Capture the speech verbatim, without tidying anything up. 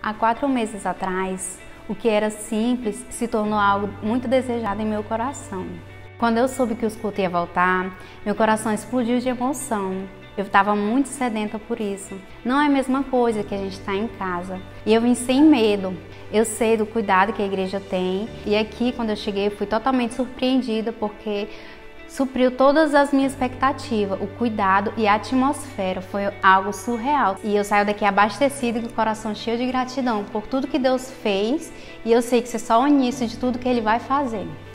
Há quatro meses atrás, o que era simples se tornou algo muito desejado em meu coração. Quando eu soube que o culto ia voltar, meu coração explodiu de emoção. Eu estava muito sedenta por isso. Não é a mesma coisa que a gente está em casa. E eu vim sem medo. Eu sei do cuidado que a igreja tem. E aqui, quando eu cheguei, eu fui totalmente surpreendida porque supriu todas as minhas expectativas. O cuidado e a atmosfera foi algo surreal. E eu saio daqui abastecida e com o coração cheio de gratidão por tudo que Deus fez. E eu sei que isso é só o início de tudo que Ele vai fazer.